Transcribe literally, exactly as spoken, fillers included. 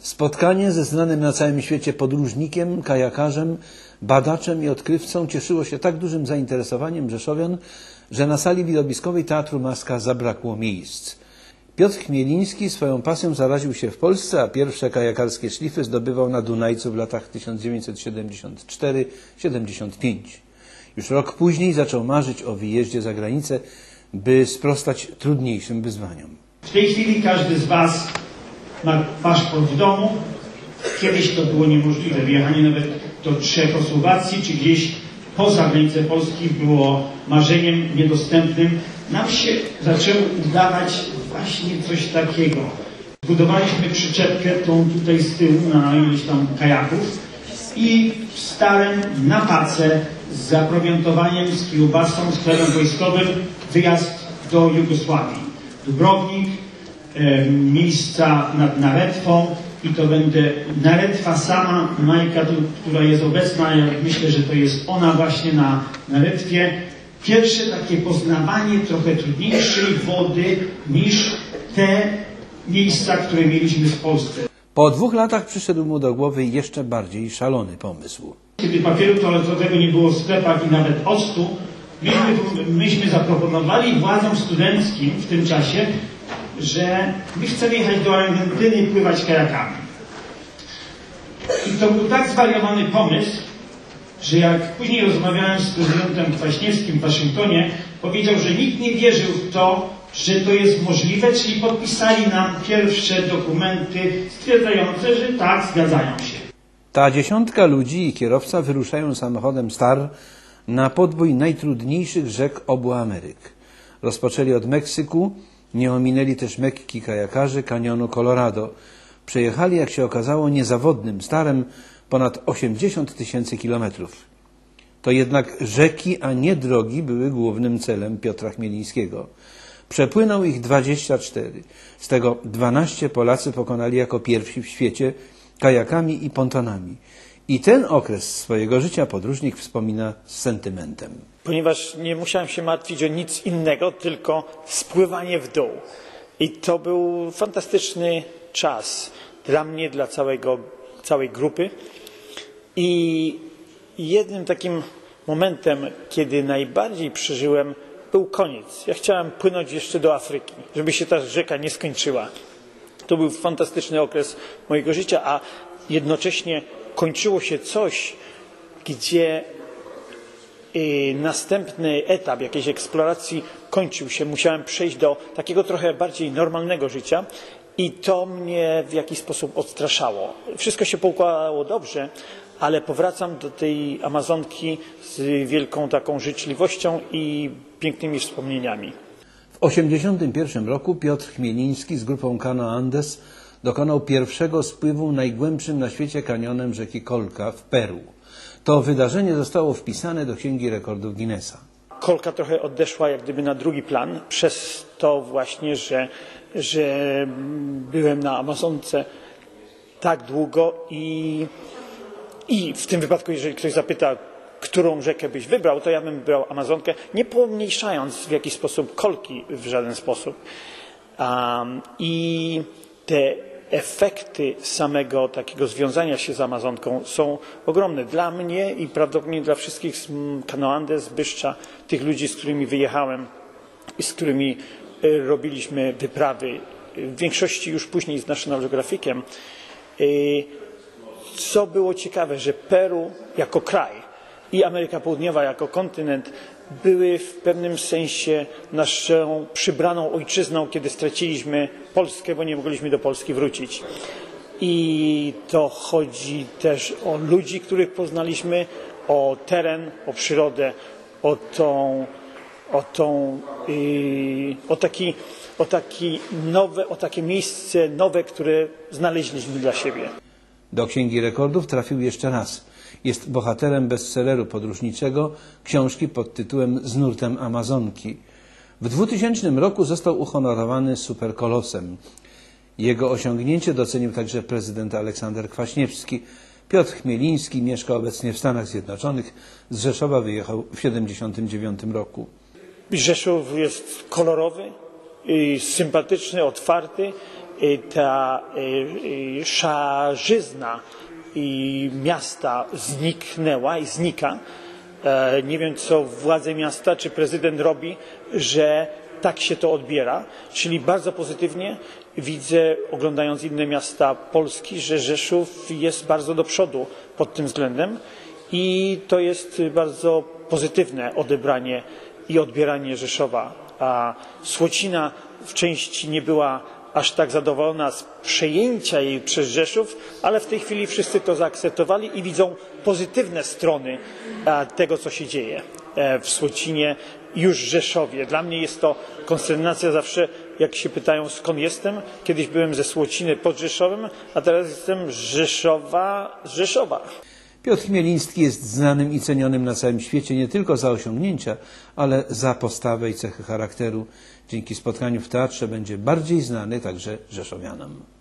Spotkanie ze znanym na całym świecie podróżnikiem, kajakarzem, badaczem i odkrywcą cieszyło się tak dużym zainteresowaniem rzeszowian, że na sali widowiskowej Teatru Maska zabrakło miejsc. Piotr Chmieliński swoją pasją zaraził się w Polsce, a pierwsze kajakarskie szlify zdobywał na Dunajcu w latach tysiąc dziewięćset siedemdziesiąt cztery siedemdziesiąt pięć. Już rok później zaczął marzyć o wyjeździe za granicę, by sprostać trudniejszym wyzwaniom. W tej chwili każdy z Was ma paszport w domu. Kiedyś to było niemożliwe. Wyjechanie nawet do Czechosłowacji czy gdzieś poza granicę Polski było marzeniem niedostępnym. Nam się zaczęło udawać właśnie coś takiego. Zbudowaliśmy przyczepkę tą tutaj z tyłu na ileś tam kajaków i w starym na pace z zaprowiantowaniem, z kiełbasą, z chlebem wojskowym wyjazd do Jugosławii. Dubrownik, e, miejsca nad Naretwą i to będzie Naretwa sama, Majka, tu, która jest obecna, ja myślę, że to jest ona właśnie na Naretwie. Pierwsze takie poznawanie trochę trudniejszej wody niż te miejsca, które mieliśmy w Polsce. Po dwóch latach przyszedł mu do głowy jeszcze bardziej szalony pomysł. Kiedy papieru toaletowego nie było w sklepach i nawet octu, myśmy, myśmy zaproponowali władzom studenckim w tym czasie, że my chcemy jechać do Argentyny i pływać kajakami. I to był tak zwariowany pomysł, że jak później rozmawiałem z prezydentem Kwaśniewskim w Waszyngtonie, powiedział, że nikt nie wierzył w to, że to jest możliwe, czyli podpisali nam pierwsze dokumenty stwierdzające, że tak, zgadzają się. Ta dziesiątka ludzi i kierowca wyruszają samochodem Star na podbój najtrudniejszych rzek obu Ameryk. Rozpoczęli od Meksyku, nie ominęli też Mekki kajakarzy kanionu Colorado. Przejechali, jak się okazało, niezawodnym Starem ponad osiemdziesiąt tysięcy kilometrów. To jednak rzeki, a nie drogi były głównym celem Piotra Chmielińskiego. Przepłynął ich dwadzieścia cztery. Z tego dwanaście Polacy pokonali jako pierwsi w świecie kajakami i pontonami. I ten okres swojego życia podróżnik wspomina z sentymentem. Ponieważ nie musiałem się martwić o nic innego, tylko spływanie w dół. I to był fantastyczny czas dla mnie, dla całego, całej grupy. I jednym takim momentem, kiedy najbardziej przeżyłem, był koniec. Ja chciałem płynąć jeszcze do Afryki, żeby się ta rzeka nie skończyła. To był fantastyczny okres mojego życia, a jednocześnie kończyło się coś, gdzie y, następny etap jakiejś eksploracji kończył się. Musiałem przejść do takiego trochę bardziej normalnego życia i to mnie w jakiś sposób odstraszało. Wszystko się poukładało dobrze, ale powracam do tej Amazonki z wielką taką życzliwością i pięknymi wspomnieniami. W osiemdziesiątym pierwszym roku Piotr Chmieliński z grupą Cano Andes dokonał pierwszego spływu najgłębszym na świecie kanionem rzeki Colca w Peru. To wydarzenie zostało wpisane do Księgi Rekordów Guinnessa. Colca trochę odeszła jak gdyby na drugi plan przez to właśnie, że, że byłem na Amazonce tak długo i, i w tym wypadku, jeżeli ktoś zapyta, którą rzekę byś wybrał, to ja bym wybrał Amazonkę, nie pomniejszając w jakiś sposób Colki w żaden sposób. Um, I te efekty samego takiego związania się z Amazonką są ogromne dla mnie i prawdopodobnie dla wszystkich z Cano Andes, z Byszcza, tych ludzi, z którymi wyjechałem i z którymi robiliśmy wyprawy, w większości już później z National Geographiciem. Co było ciekawe, że Peru jako kraj i Ameryka Południowa jako kontynent były w pewnym sensie naszą przybraną ojczyzną, kiedy straciliśmy Polskę, bo nie mogliśmy do Polski wrócić. I to chodzi też o ludzi, których poznaliśmy, o teren, o przyrodę, o tą, o tą, yy, o taki, o taki nowe, o takie miejsce nowe, które znaleźliśmy dla siebie. Do Księgi Rekordów trafił jeszcze raz. Jest bohaterem bestselleru podróżniczego, książki pod tytułem Z nurtem Amazonki. W dwutysięcznym roku został uhonorowany superkolosem. Jego osiągnięcie docenił także prezydent Aleksander Kwaśniewski. Piotr Chmieliński mieszka obecnie w Stanach Zjednoczonych. Z Rzeszowa wyjechał w tysiąc dziewięćset siedemdziesiątym dziewiątym roku. Rzeszów jest kolorowy, sympatyczny, otwarty ta szarzyzna i miasta zniknęła i znika. Nie wiem, co władze miasta czy prezydent robi, że tak się to odbiera, czyli bardzo pozytywnie widzę, oglądając inne miasta Polski, że Rzeszów jest bardzo do przodu pod tym względem i to jest bardzo pozytywne odebranie i odbieranie Rzeszowa. A Słocina w części nie była aż tak zadowolona z przejęcia jej przez Rzeszów, ale w tej chwili wszyscy to zaakceptowali i widzą pozytywne strony tego, co się dzieje w Słocinie, już Rzeszowie. Dla mnie jest to konsternacja zawsze, jak się pytają, skąd jestem. Kiedyś byłem ze Słociny pod Rzeszowem, a teraz jestem z Rzeszowa, z Rzeszowa. Piotr Chmieliński jest znanym i cenionym na całym świecie nie tylko za osiągnięcia, ale za postawę i cechy charakteru. Dzięki spotkaniu w teatrze będzie bardziej znany także rzeszowianom.